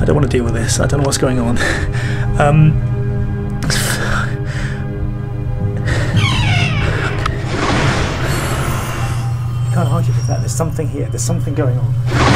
don't want to deal with this. I don't know what's going on. You can't argue with that. There's something here. There's something going on.